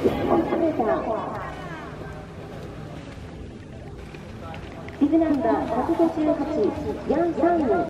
ビブナンバー158、ヤン・サンウン。